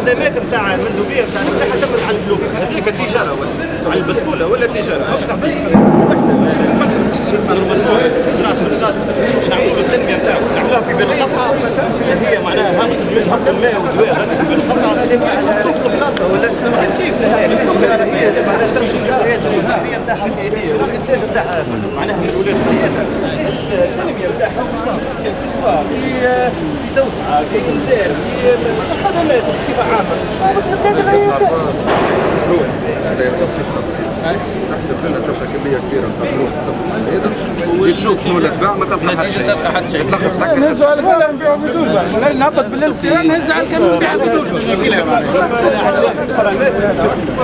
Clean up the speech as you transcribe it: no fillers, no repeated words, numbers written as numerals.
الخدمات نتاع المندوبيه نتاع الفلاحه تمت على الفلوك، هذيك التجاره ولا على البسكوله ولا التجاره، باش نحبش وحده باش نفكر زراعه النشاط باش نعملوا التنميه نتاعو نعملوها في بين القصعه اللي هي معناها هبط الماء والدواء في بين القصعه باش نحطوه في الخلاطه ولا كيف هي معناها تمشي في السياده والتنميه نتاعها سياديه والانتاج نتاعها معناها من الولاد سياده التنميه نتاعها في توسعه في انزال في خدمات بصفه عامه هذا يصب في شهر نحسب لنا تبقى كميه كبيره من الفلوس تصب هذا تجي تشوف شنو الاتباع ما تلقى حتى شيء تلخص هكا نهزوا على الكلام نبيعوا بدون نهبط بالليل نهز على الكلام نبيع بدون